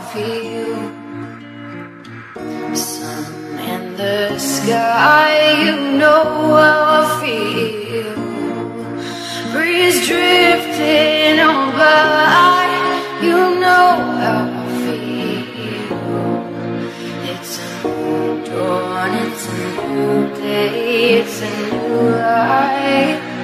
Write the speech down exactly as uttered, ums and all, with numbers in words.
feel. Sun in the sky, you know how I feel. Breeze drifting on by, you know how I feel. It's a new dawn, it's a new day, it's a new life.